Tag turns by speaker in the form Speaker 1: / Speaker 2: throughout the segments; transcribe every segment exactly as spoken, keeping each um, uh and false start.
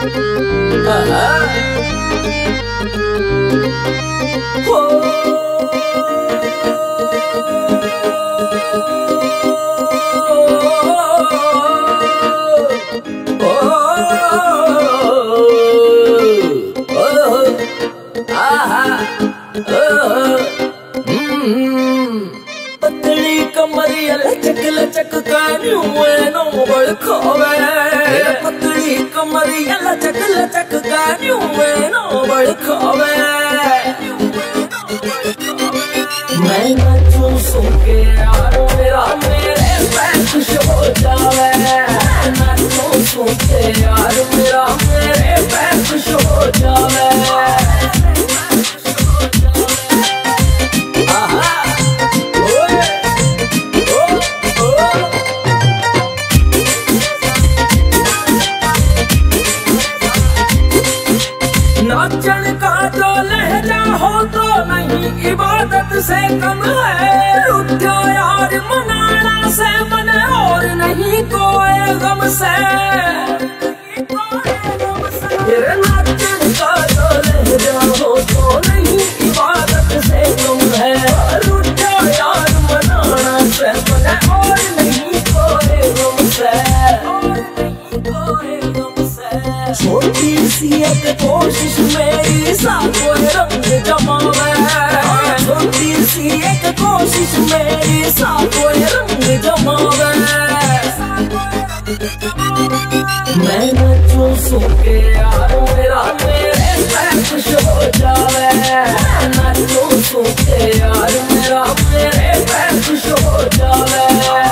Speaker 1: पतली कमरिया लचक लचक कान्यू नो बड़खावे। पतली कमरिया लचक लचक कान्यू नो बड़खावे। मैं नाचूं सुन के यार मेरा मेरे पैर खुश हो जावे। मैं नाचूं सुन के यार मेरा मेरे पैर खुश हो जावे। नाचन का जो लहजा हो तो नहीं इबादत से कम है। उठा यार मनाना से मन और नहीं कोई गम से। तेरे नाचन का जो लहजा हो तो नहीं इबादत से कम है। उठा यार मनाना से मन और नहीं कोई गम से। छोटी सी एक कोशिश मेरी सातों रंग जमावे। छोटी सी एक कोशिश मेरी सातों रंग जमावे। मैं नाचूं सुन के यार मेरा मेरे पैर खुश हो जावे। मैं नाचूं सुन के यार मेरा मेरे पैर खुश हो जावे।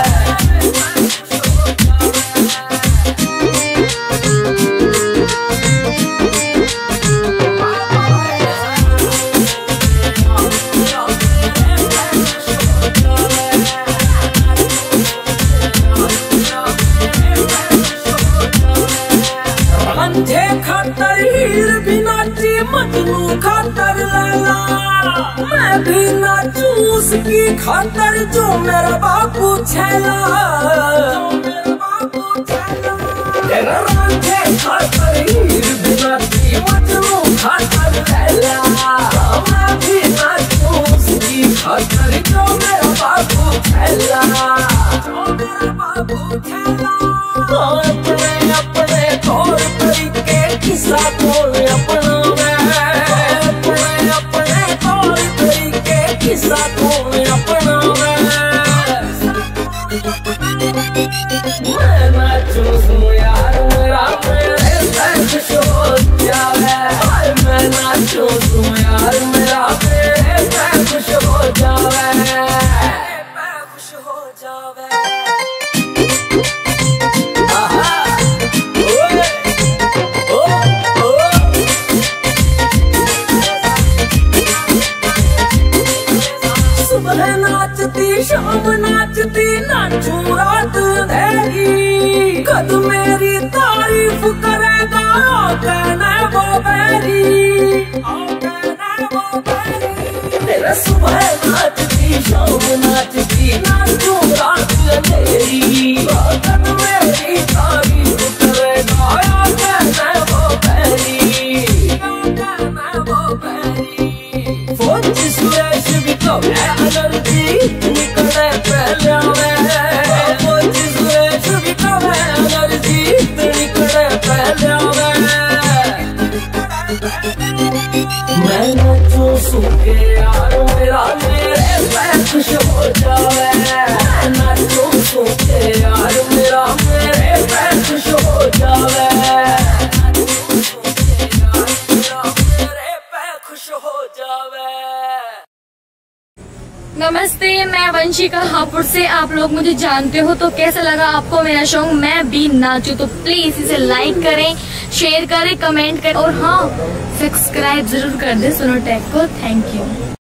Speaker 1: अंधे खातर हीर भी नाची मजनू खातर लैला। मैं भी नाचूं उसकी खातर जो मेरा बापू छैला। तेरा अंधे खातर हीर भी नाची मजनू खातर लैला। मैं भी नाचूं उसकी खातर जो मेरा बापू छैला। जो मेरा बापू छैला। अपने अपने तौर तरीके किस्सा कौन अपनावे। अपने अपने तौर तरीके किस्सा कौन अपनावे। मैं नाचूं सुन यार मेरा मेरे पैर खुश हो जावे। मैं नाचूं सुन यार मेरा मेरे पैर खुश हो जावे। पैर खुश हो जावे। सुबह नाचती शाम नाचती नाचूं रात अंधेरी। कद मेरी तारीफ करेगा कहना वो बैरी। तेरा सुबह नाचती शाम नाचती नाचूं रात अंधेरी। कद मेरी तारीफ करेगा कहना वो बैरी। कहना वो बैरी। फौजी सुरेश भी तो है एनर्जी निकले पहले आवे। फौजी सुरेश भी तो है एनर्जी निकले पहले आवे। मैं नाचूं सुन के यार मेरा मेरे पैर खुश हो जावे। मैं नाचूं सुन के यार मेरा मेरे पैर खुश हो जावे।
Speaker 2: नमस्ते, मैं वंशिका हापुड़ से। आप लोग मुझे जानते हो तो कैसा लगा आपको मेरा सॉन्ग मैं भी नाचूं? तो प्लीज इसे लाइक करें, शेयर करें, कमेंट करें और हाँ सब्सक्राइब जरूर कर दें सोनोटेक को। Thank you.